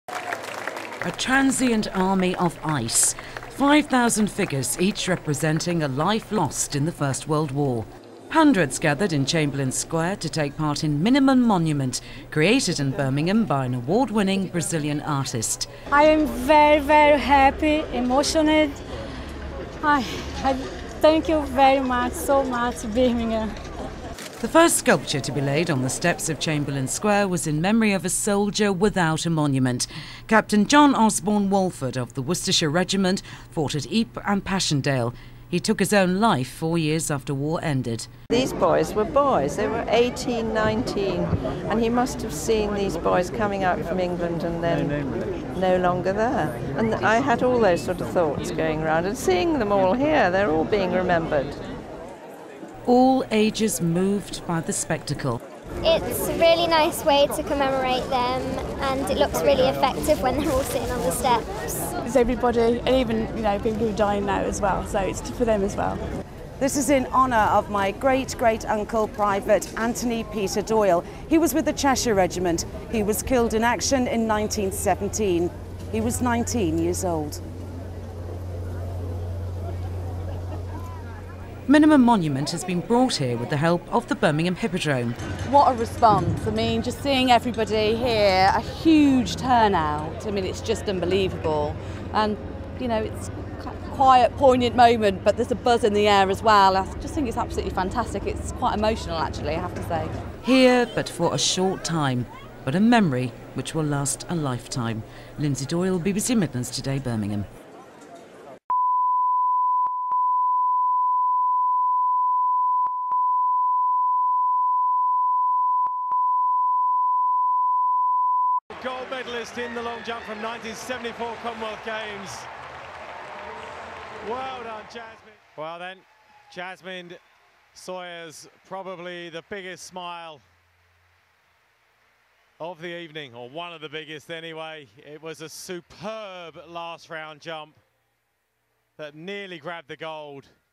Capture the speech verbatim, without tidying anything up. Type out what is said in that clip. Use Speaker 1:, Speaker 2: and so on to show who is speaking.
Speaker 1: A transient army of ice. five thousand figures, each representing a life lost in the First World War. Hundreds gathered in Chamberlain Square to take part in Minimum Monument, created in Birmingham by an award-winning Brazilian artist.
Speaker 2: I am very, very happy, emotional. I, I thank you very much, so much, Birmingham.
Speaker 1: The first sculpture to be laid on the steps of Chamberlain Square was in memory of a soldier without a monument. Captain John Osborne Walford of the Worcestershire Regiment fought at Ypres and Passchendaele. He took his own life four years after war ended.
Speaker 3: These boys were boys, they were eighteen, nineteen, and he must have seen these boys coming out from England and then no longer there. And I had all those sort of thoughts going around, and seeing them all here, they're all being remembered.
Speaker 1: All ages moved by the spectacle.
Speaker 4: It's a really nice way to commemorate them, and it looks really effective when they're all sitting on the steps.
Speaker 5: It's everybody, and even you know people who are dying now as well, so it's for them as well.
Speaker 6: This is in honour of my great-great-uncle, Private Anthony Peter Doyle. He was with the Cheshire Regiment. He was killed in action in nineteen seventeen. He was nineteen years old.
Speaker 1: Minimum Monument has been brought here with the help of the Birmingham Hippodrome.
Speaker 5: What a response. I mean, just seeing everybody here, a huge turnout. I mean, it's just unbelievable. And, you know, it's a quiet, poignant moment, but there's a buzz in the air as well. I just think it's absolutely fantastic. It's quite emotional, actually, I have to say.
Speaker 1: Here, but for a short time, but a memory which will last a lifetime. Lindsay Doyle, B B C Midlands Today, Birmingham.
Speaker 7: Gold medalist in the long jump from nineteen seventy-four Commonwealth Games. Well done, Jasmine. Well then, Jasmine Sawyer's probably the biggest smile of the evening, or one of the biggest anyway. It was a superb last round jump that nearly grabbed the gold.